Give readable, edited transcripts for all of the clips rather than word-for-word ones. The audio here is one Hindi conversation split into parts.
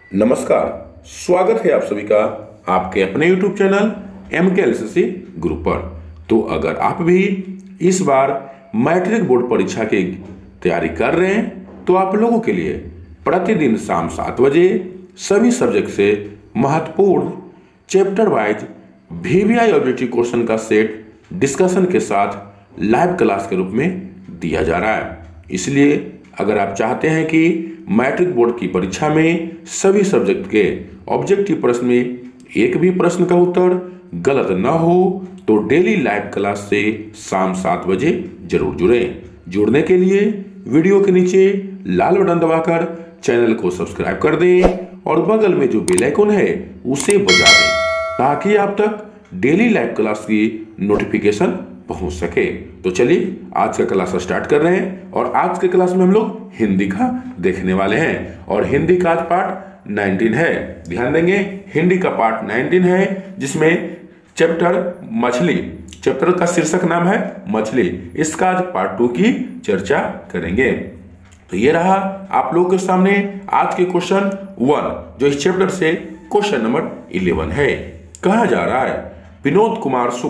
नमस्कार, स्वागत है आप सभी का आपके अपने YouTube चैनल MKLCC ग्रुप पर। तो अगर आप भी इस बार मैट्रिक बोर्ड परीक्षा की तैयारी कर रहे हैं तो आप लोगों के लिए प्रतिदिन शाम 7 बजे सभी सब्जेक्ट से महत्वपूर्ण chapter wise VVI objective question का सेट डिस्कशन के साथ लाइव क्लास के रूप में दिया जा रहा है। इसलिए अगर आप चाहते हैं कि मैट्रिक बोर्ड की परीक्षा में सभी सब्जेक्ट के ऑब्जेक्टिव प्रश्न में एक भी प्रश्न का उत्तर गलत न हो तो डेली लाइव क्लास से शाम 7 बजे जरूर जुड़ें। जुड़ने के लिए वीडियो के नीचे लाल बटन दबाकर चैनल को सब्सक्राइब कर दें और बगल में जो बेल आइकन है उसे बजा दें ताकि आप तक डेली लाइव क्लास की नोटिफिकेशन पहुंच सके। तो चलिए आज का क्लास स्टार्ट कर रहे हैं और आज के क्लास में हम लोग हिंदी का देखने वाले हैं और हिंदी का आज पार्ट 19 है। ध्यान देंगे, हिंदी का पार्ट 19 है जिसमें चैप्टर मछली, चैप्टर का शीर्षक नाम है मछली। इसका आज पार्ट 2 की चर्चा करेंगे। तो ये रहा आप लोगों के सामने आज के क्वेश्चन 1 जो इस चैप्टर से क्वेश्चन नंबर 11 है। कहा जा रहा है विनोद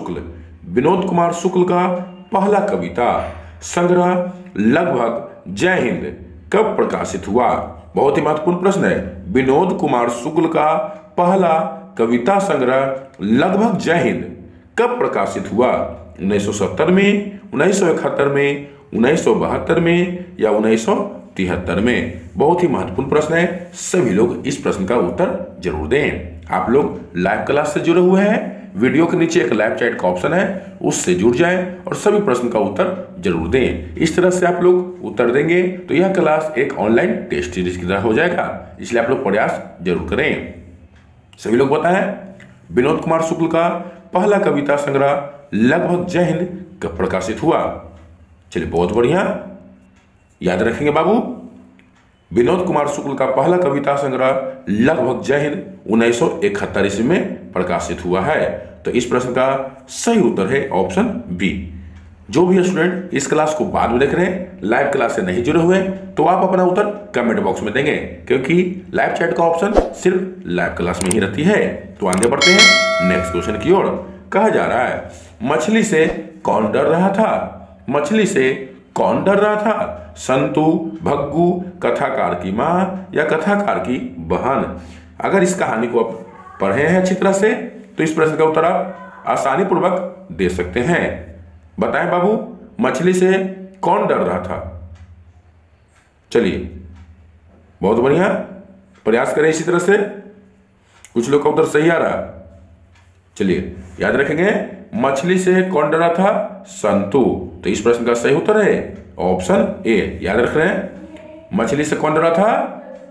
कुमार शुक्ल का पहला कविता संग्रह लगभग जय हिंद कब प्रकाशित हुआ। बहुत ही महत्वपूर्ण प्रश्न है। विनोद कुमार शुक्ल का पहला कविता संग्रह लगभग जय हिंद कब प्रकाशित हुआ। 1970 में, 1971 में, 1972 में या 1973 में। बहुत ही महत्वपूर्ण प्रश्न है। सभी लोग इस प्रश्न का उत्तर जरूर दें। आप लोग लाइव क्लास से जुड़े हुए हैं, वीडियो के नीचे एक लाइव चैट का ऑप्शन है, उससे जुड़ जाएं और सभी प्रश्न का उत्तर जरूर दें। इस तरह से आप लोग उत्तर देंगे तो यह क्लास एक ऑनलाइन टेस्ट सीरीज की तरह हो जाएगा। इसलिए आप लोग प्रयास जरूर करें। सभी लोग बताएं विनोद कुमार शुक्ल का पहला कविता संग्रह लगभग जय हिंद कब प्रकाशित हुआ। चलिए बहुत बढ़िया, याद रखेंगे बाबू। विनोद कुमार शुक्ल का पहला कविता संग्रह लगभग जय हिंद 1971 ईस्वी में प्रकाशित हुआ है। तो इस प्रश्न का सही उत्तर है ऑप्शन बी। जो भी स्टूडेंट इस क्लास को बाद में देख रहे हैं, लाइव क्लास से नहीं जुड़े हुए, तो आप अपना उत्तर कमेंट बॉक्स में देंगे क्योंकि लाइव चैट का ऑप्शन सिर्फ लाइव क्लास में ही रहती है। तो आगे बढ़ते हैं नेक्स्ट क्वेश्चन की ओर। कहा जा रहा है मछली से कौन डर रहा था। मछली से कौन डर रहा था। संतु, भग्गू, कथाकार की मां या कथाकार की बहन। अगर इस कहानी को आप पढ़े हैं अच्छी तरह से तो इस प्रश्न का उत्तर आप आसानी पूर्वक दे सकते हैं। बताएं बाबू, मछली से कौन डर रहा था। चलिए बहुत बढ़िया, प्रयास करें इसी तरह से। कुछ लोग का उत्तर सही आ रहा। चलिए याद रखेंगे, मछली से कौन डरा था। संतु। तो इस प्रश्न का सही उत्तर है ऑप्शन ए। याद रख रहे हैं, मछली से कौन डरा था।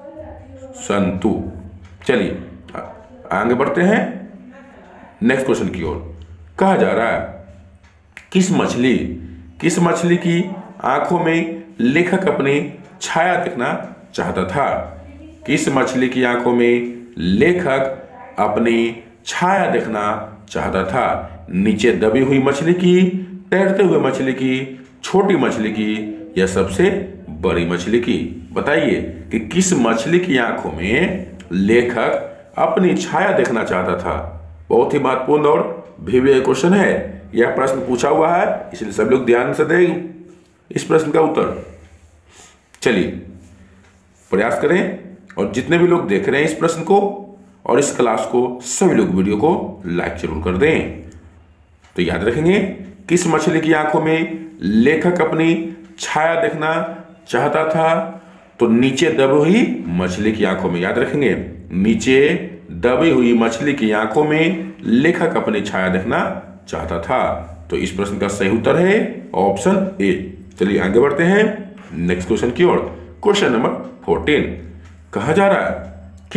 संतु। चलिए आगे बढ़ते हैं नेक्स्ट क्वेश्चन की ओर। कहा जा रहा है किस मछली की आंखों में लेखक अपनी छाया देखना चाहता था। किस मछली की आंखों में लेखक अपनी छाया देखना चाहता था। नीचे दबी हुई मछली की, तैरते हुए मछली की, छोटी मछली की या सबसे बड़ी मछली की। बताइए कि किस मछली की आंखों में लेखक अपनी छाया देखना चाहता था। बहुत ही महत्वपूर्ण और VVI क्वेश्चन है। यह प्रश्न पूछा हुआ है, इसलिए सब लोग ध्यान से दें इस प्रश्न का उत्तर। चलिए प्रयास करें और जितने भी लोग देख रहे हैं इस प्रश्न को और इस क्लास को, सभी लोग वीडियो को लाइक जरूर कर दें। तो याद रखेंगे, किस मछली की आंखों में लेखक अपनी छाया देखना चाहता था। तो नीचे दबी हुई मछली की आंखों में। याद रखेंगे, नीचे दबी हुई मछली की आंखों में लेखक अपनी छाया देखना चाहता था। तो इस प्रश्न का सही उत्तर है ऑप्शन ए। चलिए आगे बढ़ते हैं नेक्स्ट क्वेश्चन की ओर। Question number 14। कहा जा रहा है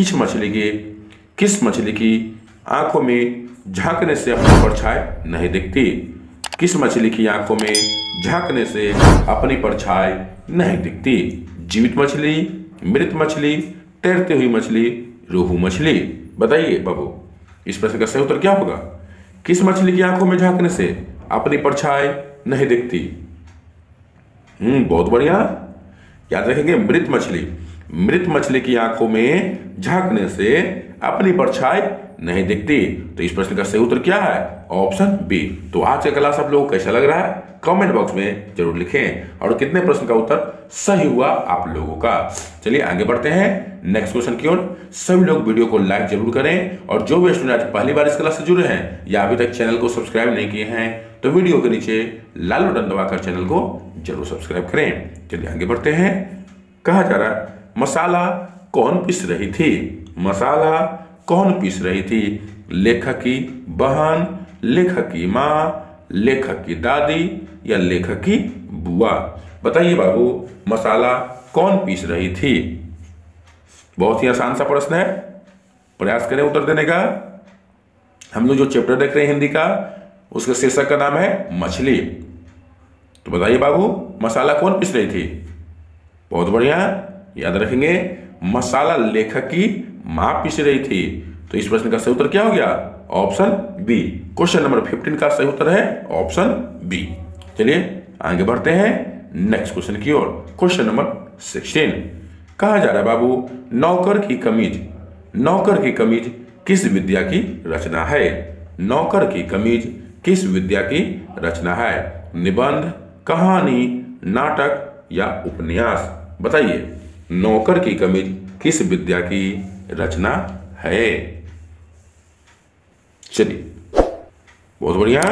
किस मछली की आंखों में झांकने से अपनी परछाई नहीं दिखती। किस मछली की आंखों में झांकने से अपनी परछाई नहीं दिखती। जीवित मछली, मृत मछली, तैरती हुई मछली, रोहू मछली। बताइए बाबू, इस प्रश्न का सही उत्तर क्या होगा। किस मछली की आंखों में झांकने से अपनी परछाई नहीं दिखती। बहुत बढ़िया, याद रखेंगे मृत मछली। मृत मछली की आंखों में झांकने से अपनी परछाई नहीं दिखती। तो इस प्रश्न का सही उत्तर क्या है? Option B. तो आज का क्लास आप लोगों को कैसा लग रहा है कमेंट बॉक्स में जरूर लिखें, और कितने प्रश्न का उत्तर सही हुआ आप लोगों का। चलिए आगे बढ़ते हैं नेक्स्ट क्वेश्चन की ओर। सभी लोग वीडियो को लाइक जरूर करें, और जो भी स्टूडेंट आज पहली बार इस क्लास से जुड़े हैं या अभी तक चैनल को सब्सक्राइब नहीं किए हैं तो वीडियो के नीचे लाल बटन दबाकर चैनल को जरूर सब्सक्राइब करें। चलिए आगे बढ़ते हैं। कहा जा रहा है मसाला कौन पीस रही थी? मसाला कौन पीस रही थी? लेखक की बहन, लेखक की माँ, लेखक की दादी या लेखक की बुआ? बताइए बाबू, मसाला कौन पीस रही थी? बहुत ही आसान सा प्रश्न है, प्रयास करें उत्तर देने का। हम लोग जो चैप्टर देख रहे हैं हिंदी का, उसके शीर्षक का नाम है मछली। तो बताइए बाबू, मसाला कौन पीस रही थी? बहुत बढ़िया, याद रखेंगे मसाला लेखक की मां पीस रही थी। तो इस प्रश्न का सही उत्तर क्या हो गया? Option B. क्वेश्चन नंबर 15 का सही उत्तर है ऑप्शन बी। चलिए आगे बढ़ते हैं नेक्स्ट क्वेश्चन की ओर। क्वेश्चन नंबर 16 कहा जा रहा है बाबू, नौकर की कमीज, नौकर की कमीज किस विद्या की रचना है? नौकर की कमीज किस विद्या की रचना है? निबंध, कहानी, नाटक या उपन्यास? बताइए, नौकर की कमीज किस विद्या की रचना है? चलिए बहुत बढ़िया,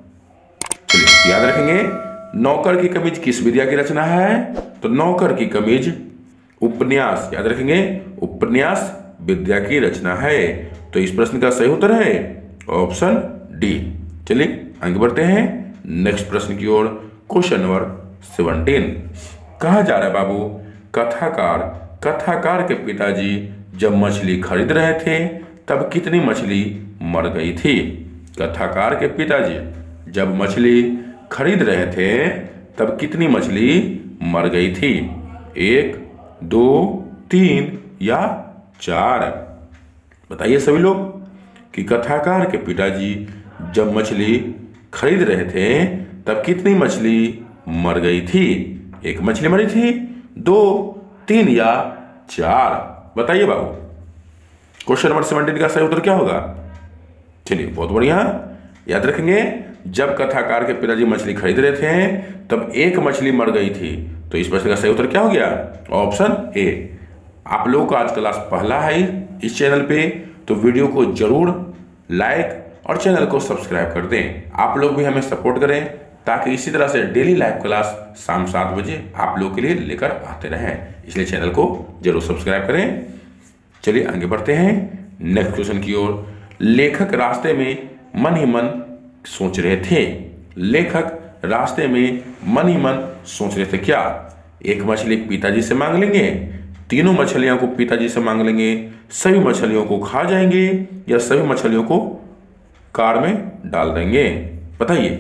चलिए याद रखेंगे नौकर की कमीज किस विद्या की रचना है? तो नौकर की कमीज उपन्यास, याद रखेंगे उपन्यास विद्या की रचना है। तो इस प्रश्न का सही उत्तर है ऑप्शन डी। चलिए आगे बढ़ते हैं नेक्स्ट प्रश्न की ओर। क्वेश्चन नंबर 17 कहा जा रहा है बाबू, कथाकार, कथाकार के पिताजी जब मछली खरीद रहे थे तब कितनी मछली मर गई थी? कथाकार के पिताजी जब मछली खरीद रहे थे तब कितनी मछली मर गई थी? 1, 2, 3 या 4? बताइए सभी लोग कि कथाकार के पिताजी जब मछली खरीद रहे थे तब कितनी मछली मर गई थी? 1 मछली मरी थी, 2, 3 या 4? बताइए बाबू, क्वेश्चन नंबर 17 का सही उत्तर क्या होगा? चलिए बहुत बढ़िया, याद रखेंगे जब कथाकार के पिताजी मछली खरीद रहे थे तब 1 मछली मर गई थी। तो इस प्रश्न का सही उत्तर क्या हो गया? Option A. आप लोगों का आज क्लास पहला है इस चैनल पे, तो वीडियो को जरूर लाइक और चैनल को सब्सक्राइब कर दें। आप लोग भी हमें सपोर्ट करें ताकि इसी तरह से डेली लाइव क्लास शाम 7 बजे आप लोग के लिए लेकर आते रहें, इसलिए चैनल को जरूर सब्सक्राइब करें। चलिए आगे बढ़ते हैं नेक्स्ट क्वेश्चन की ओर। लेखक रास्ते में मन ही मन सोच रहे थे, लेखक रास्ते में मन ही मन सोच रहे थे क्या? 1 मछली पिताजी से मांग लेंगे, तीनों मछलियों को पिताजी से मांग लेंगे, सभी मछलियों को खा जाएंगे या सभी मछलियों को कार में डाल देंगे? बताइए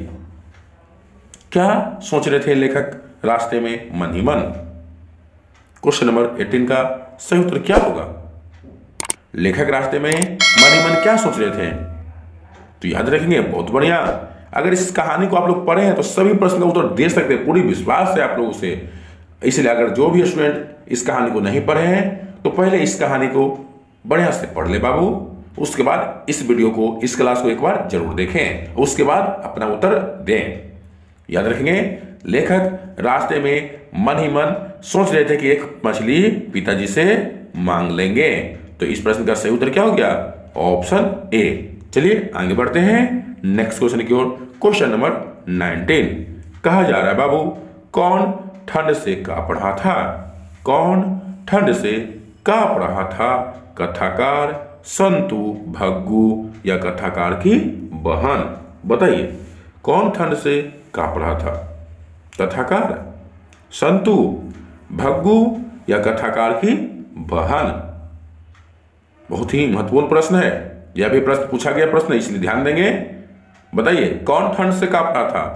क्या सोच रहे थे लेखक रास्ते में मन ही मन? क्वेश्चन नंबर 18 का सही उत्तर क्या होगा? लेखक रास्ते में मन ही मन क्या सोच रहे थे? तो याद रखेंगे बहुत बढ़िया। अगर इस कहानी को आप लोग पढ़े हैं तो सभी प्रश्न का उत्तर दे सकते हैं, पूरी विश्वास है आप लोगों से। इसलिए अगर जो भी स्टूडेंट इस कहानी को नहीं पढ़े हैं तो पहले इस कहानी को बढ़िया से पढ़ ले बाबू, उसके बाद इस वीडियो को, इस क्लास को एक बार जरूर देखें, उसके बाद अपना उत्तर दें। याद रखेंगे लेखक रास्ते में मन ही मन सोच रहे थे कि 1 मछली पिताजी से मांग लेंगे। तो इस प्रश्न का सही उत्तर क्या हो गया? Option A. चलिए आगे बढ़ते हैं नेक्स्ट क्वेश्चन की ओर। क्वेश्चन नंबर 19 कहा जा रहा है बाबू, कौन ठंड से कांप रहा था? कौन ठंड से कांप रहा था? कथाकार, संतु, भग्गू या कथाकार की बहन? बताइए कौन ठंड से कांप रहा था? कथाकार, संतु, भग्गू या कथाकार की बहन? बहुत ही महत्वपूर्ण प्रश्न है, यह भी प्रश्न पूछा गया प्रश्न, इसलिए ध्यान देंगे। बताइए कौन ठंड से कांप रहा था?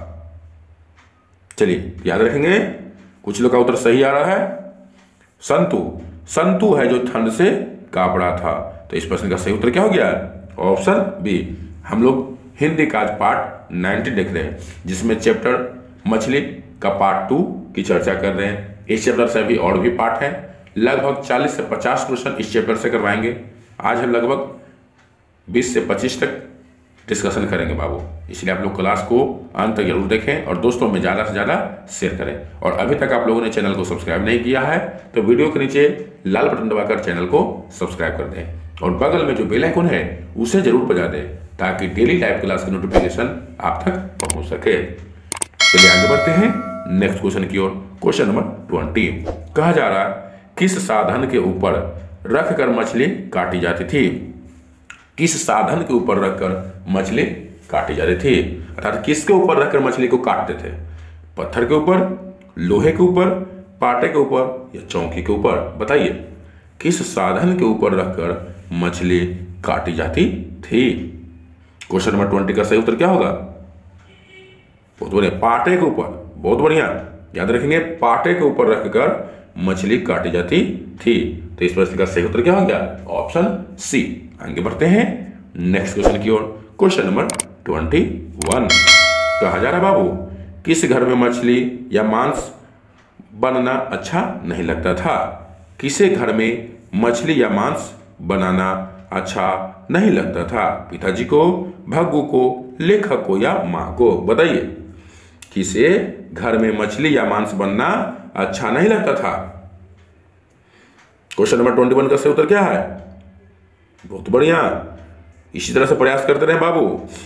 चलिए याद रखेंगे, कुछ लोग का उत्तर सही आ रहा है संतु, संतु है जो ठंड से कांप रहा था। तो इस प्रश्न का सही उत्तर क्या हो गया? Option B. हम लोग हिंदी का आज पार्ट 90 देख रहे हैं, जिसमें चैप्टर मछली का पार्ट 2 की चर्चा कर रहे हैं। इस चैप्टर से अभी और भी पार्ट है, लगभग 40 से 50 क्वेश्चन इस चैप्टर से करवाएंगे। आज हम लगभग 20 से 25 तक डिस्कशन करेंगे बाबू, इसलिए आप लोग क्लास को अंत तक जरूर देखें और दोस्तों में ज़्यादा से ज़्यादा शेयर करें। और अभी तक आप लोगों ने चैनल को सब्सक्राइब नहीं किया है तो वीडियो के नीचे लाल बटन दबाकर चैनल को सब्सक्राइब कर दें और बगल में जो बेल आइकन है उसे जरूर बजा दें ताकि डेली लाइव क्लास की नोटिफिकेशन आप तक पहुंच सके। चलिए आगे बढ़ते हैं नेक्स्ट क्वेश्चन की ओर। क्वेश्चन नंबर 20 कहा जा रहा है किस साधन के ऊपर रखकर मछली काटी जाती थी। किस साधन के ऊपर रखकर मछली काटी जाती थी, अर्थात किसके ऊपर रखकर मछली को काटते थे। पत्थर के ऊपर, लोहे के ऊपर, पाटे के ऊपर या चौकी के ऊपर। बताइए किस साधन के ऊपर रखकर मछली काटी जाती थी। क्वेश्चन नंबर 20 का सही उत्तर क्या होगा। बहुत बढ़िया, पाटे के ऊपर। बहुत बढ़िया, याद रखेंगे पाटे के ऊपर रखकर मछली काटी जाती थी। तो इस प्रश्न का सही उत्तर क्या हो गया, ऑप्शन सी। आगे बढ़ते हैं नेक्स्ट क्वेश्चन की ओर। क्वेश्चन नंबर 21 कहा जा रहा बाबू किस घर में मछली या मांस बनना अच्छा नहीं लगता था। किसे घर में मछली या मांस बनाना अच्छा नहीं लगता था। पिताजी को, भग्गू को, लेखक को या माँ को। बताइए किसे घर में मछली या मांस बनना अच्छा नहीं लगता था। क्वेश्चन नंबर 21 का सही उत्तर क्या है। बहुत बढ़िया, इसी तरह से प्रयास करते रहे बाबू।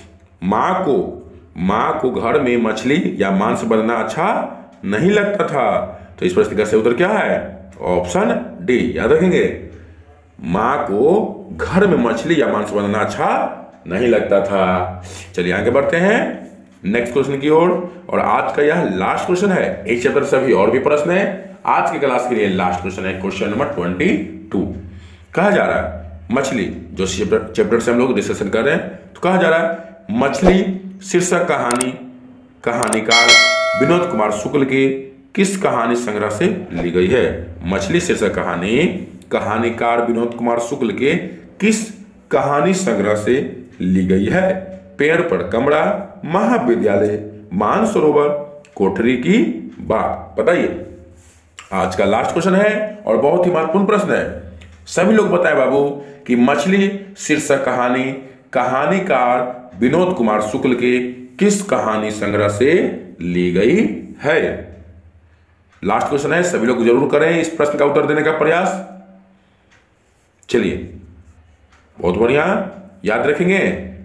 माँ को घर में मछली या मांस बनना अच्छा नहीं लगता था। तो इस प्रश्न का सही उत्तर क्या है, ऑप्शन डी। याद रखेंगे माँ को घर में मछली या मांस बनना अच्छा नहीं लगता था। चलिए आगे बढ़ते हैं नेक्स्ट क्वेश्चन की ओर। और आज का यह लास्ट क्वेश्चन है। इस चैप्टर से अभी और भी प्रश्न है, आज की क्लास के लिए लास्ट क्वेश्चन है क्वेश्चन नंबर 22। कहा जा रहा है मछली, जो चैप्टर से हम लोग डिस्कशन कर रहे हैं, तो कहा जा रहा है मछली शीर्षक कहानी कहानीकार विनोद कुमार शुक्ल के किस कहानी संग्रह से ली गई है। मछली शीर्षक कहानी कहानीकार विनोद कुमार शुक्ल के किस कहानी संग्रह से ली गई है। पेड़ पर कमरा, महाविद्यालय, मानसरोवर, कोठरी की बात। बताइए आज का लास्ट क्वेश्चन है और बहुत ही महत्वपूर्ण प्रश्न है। सभी लोग बताएं बाबू कि मछली शीर्षक कहानी कहानीकार विनोद कुमार शुक्ल के किस कहानी संग्रह से ली गई है। लास्ट क्वेश्चन है, सभी लोग जरूर करें इस प्रश्न का उत्तर देने का प्रयास। चलिए बहुत बढ़िया, याद रखेंगे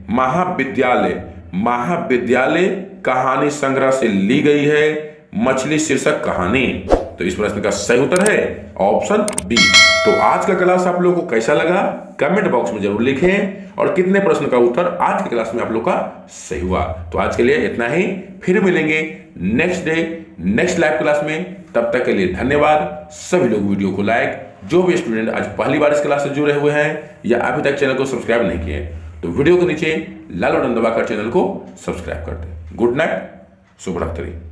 महाविद्यालय कहानी संग्रह से ली गई है मछली शीर्षक कहानी। तो इस प्रश्न का सही उत्तर है ऑप्शन बी। तो आज का क्लास आप लोगों को कैसा लगा कमेंट बॉक्स में जरूर लिखें और कितने प्रश्न का उत्तर आज की क्लास में आप लोग का सही हुआ। तो आज के लिए इतना ही, फिर मिलेंगे next day next live class में। तब तक के लिए धन्यवाद। सभी लोग वीडियो को लाइक, जो भी स्टूडेंट आज पहली बार इस क्लास से जुड़े हुए हैं या अभी तक चैनल को सब्सक्राइब नहीं किए तो वीडियो के नीचे लाल बटन दबाकर चैनल को सब्सक्राइब कर दें। गुड नाइट, शुभ रात्रि।